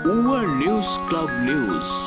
Uwa News Club News.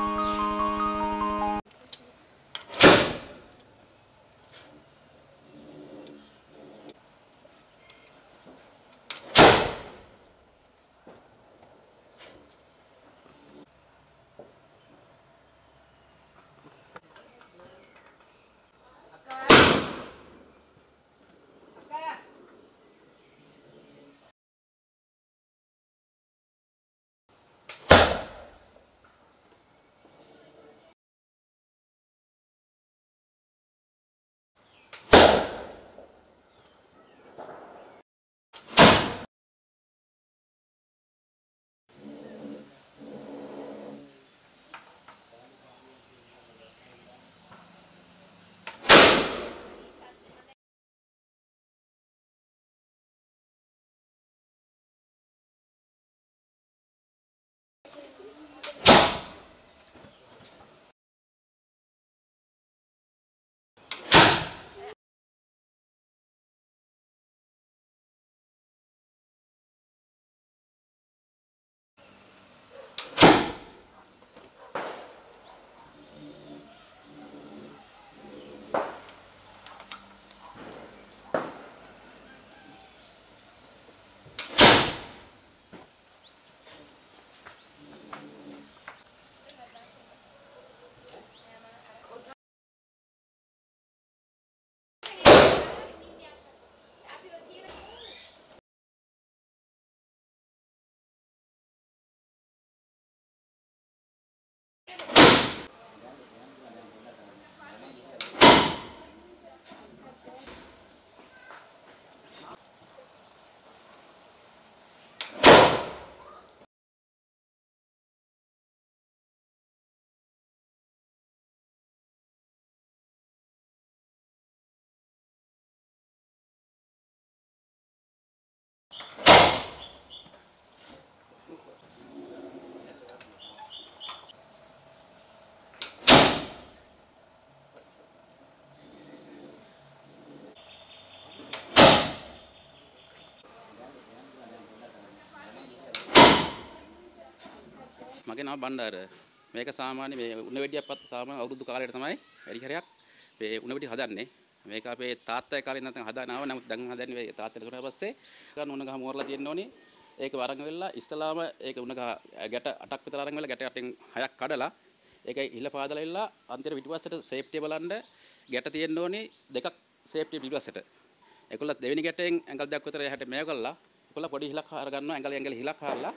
මගේ නම බණ්ඩාර. මේක සාමාන්‍ය මේ උණ වෙඩියක් පත් සාමාන්‍ය අවුරුදු කාලයට තමයි වැඩි හරියක් මේ උණ වෙඩි හදන්නේ. මේක අපේ තාත්තගේ කාලේ ඉඳන් හදාන ආව. නමුත් දැන් හදන්නේ මේ තාත්තට දුන්නා පස්සේ ගන්න උණ ගහ මෝරලා තියෙන්න ඕනේ. ඒක වරන් වෙලා ඉස්ලාම ඒක උණ ගහ ගැට 8ක් විතර අරන් වෙලා ගැට 8න් 6ක් කඩලා ඒක ඉහළ පාදලා ඉල්ලා අන්තිම පිටිපස්සට සේෆ්ටි බලන්න ගැට තියෙන්න ඕනේ දෙකක් සේෆ්ටි පිටිපස්සට. ඒකල දෙවෙනි ගැටෙන් ඇඟල් දෙකක් විතර එහාට මේව කළා. ඒකල පොඩි හිලක් හාර ගන්නවා ඇඟල හිලක් හාරලා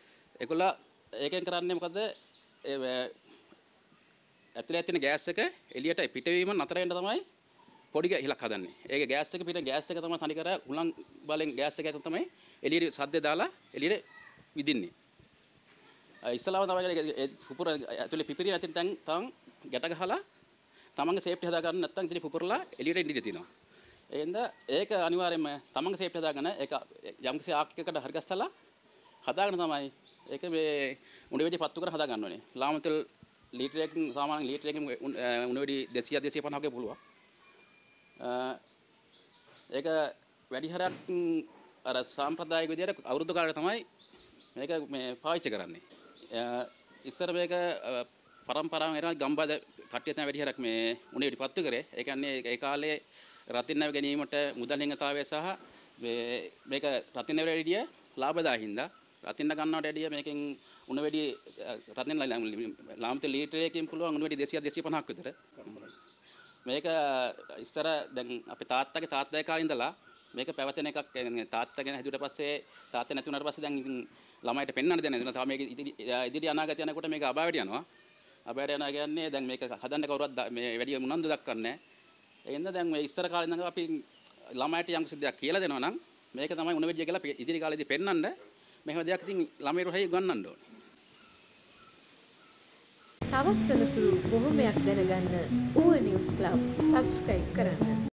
ඒකල ඒකෙන් කරන්නේ මොකද ඇතුලේ තියෙන ගෑස් එක එළියට පිටවීම නතර වෙන්න තමයි පොඩි හිලක් හදන්නේ. ඒක ගෑස් එක පිට ගෑස් එක තමයි තනි කර උලන් බලෙන් ගෑස් එක ඇතුළත තමයි එළියට සද්ද දාලා එළියට විදින්නේ. ඉස්සලාම තමයි පුපුර ඇතුලේ පිපිරි නැති තැන් තම ගැට ගහලා තමන්ගේ සේෆ්ටි හදා ගන්න නැත්නම් ඉතින් පුපුරලා එළියට ඉඳී තියෙනවා. එහෙනම් ඒක අනිවාර්යයෙන්ම තමන්ගේ සේෆ්ටි හදාගෙන ඒක යම්කිසි ආර්කිකයකට හරි ගස්සලා හදාගෙන තමයි ඒක මේ උණ වෙඩි පත්තු කර හදා ගන්න ඕනේ. ලාමතෙල් ලීටරයකින් සාමාන්‍ය ලීටරයකින් උණ වෙඩි 200 250 ක පුළුවන්. ඒක වැඩි හරයක් අර සාම්ප්‍රදායික විදියට අවුරුදු කාලේ තමයි මේක මේ පාවිච්චි කරන්නේ. ඉස්සර මේක පරම්පරාවෙන් එන ගම්බද කට්ටිය තමයි වැඩි හරක් මේ උණ වෙඩි පත්තු කරේ. ඒ කියන්නේ ඒ කාලේ රතින් නැව ගැනීමට මුදල් හිඟතාවය සහ මේක රතින් නැව වැඩිය ලාභදායී හින්දා රතින්න ගන්නවට වැඩිය මේකෙන් උණ වැඩි රතින්න ලාම්තේ ලීටරයකින් පුළුවන් උණ වැඩි 200 250ක් විතර. මේක ඉස්සර දැන් අපේ තාත්තගේ කාලේ ඉඳලා මේක පැවතෙන එකක් තාත්තගෙන හැදුවට පස්සේ තාත්තා නැති වුණාට පස්සේ දැන් ඉතින් ළමයිට පෙන්වන්න දෙන්නේ නැහැ. තව මේක ඉදිරි අනාගතය යනකොට මේක අභාවයට යනවා. අභාවයට යනවා කියන්නේ දැන් මේක හදන්න කවුරුවත් මේ වැඩි උනන්දු දක්වන්නේ නැහැ. ඒ හින්දා දැන් මේ ඉස්සර කාලේ ඉඳන් අපි ළමයිට යම් කිසි දෙයක් කියලා දෙනවා නම් මේක තමයි උණ වෙඩිය කියලා ඉදිරි කාලේදී පෙන්වන්න මෙහෙම දෙයක් ඉතින් ළමයිරු හයි ගන්නන්න ඕනේ. තවත් තනතුරු බොහොමයක් දැනගන්න ඌව නිවුස් ක්ලබ් සබ්ස්ක්‍රයිබ් කරන්න.